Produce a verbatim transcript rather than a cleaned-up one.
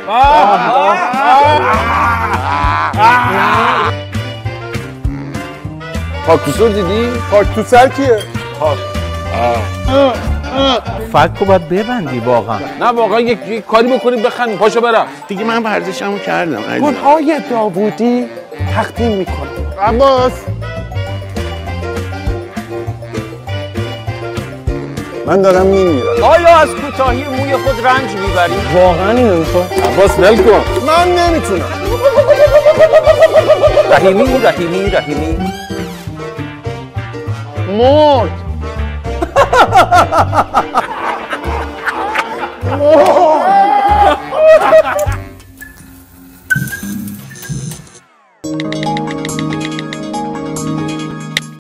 خاک تو سر دیدی؟ خاک تو سر کیه؟ خاک فکر باید ببندی واقعا. نه واقعا یک, یک کاری بکنیم بخندیم. پاشو برم دیگه. من ورزشمو کردم. گل‌های داوودی تقدیم میکنم. عباس من دارم میمیرم. آیا از کوتاهی موی خود رنج میبری؟ واقعا اینو میخوام. عباس ول کن. من نمیتونم. رحیمی رحیمی رحیمی مرد. مرد.